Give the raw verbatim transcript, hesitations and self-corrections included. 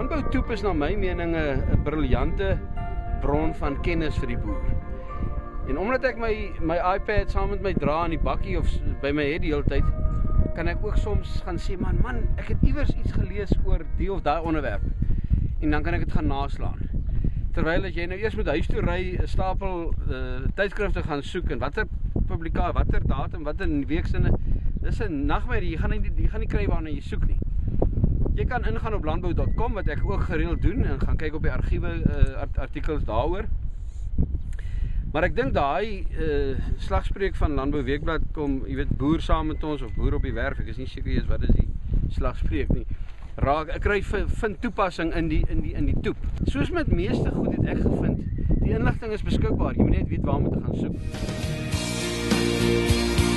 Landbou-toep is na my mening 'n briljante bron van kennis vir die boer. En omdat ek my my iPad saam met my dra in die bakkie of by my het die hele tyd, kan ek ook soms gaan sê, man, man, ek het iewers iets gelees oor die of daai onderwerp. En dan kan ek dit gaan naslaan. Terwyl as jy nou eers met huis toe ry, 'n stapel uh, tydskrifte gaan soek en watter publikasie, watter datum, watter weeksinne, dis 'n nagmerrie. Jy gaan nie jy gaan nie kry waarna jy soek nie. Jy kan ingaan op landbou punt com, wat ek ook gereeld doen, en gaan kyk op die argiewe uh, artikels daaroor. Maar ek dink daai uh, slagspreuk van Landbou Weekblad kom, jy weet, boer saam met ons of boer op die werf, ek is nie seker eens wat is die slagspreuk nie. Raak, ek kry vind toepassing in die in die in die toep. Soos met meeste goed het ek gevind, die inligting is beskikbaar. Jy moet net weet waar om te gaan soek.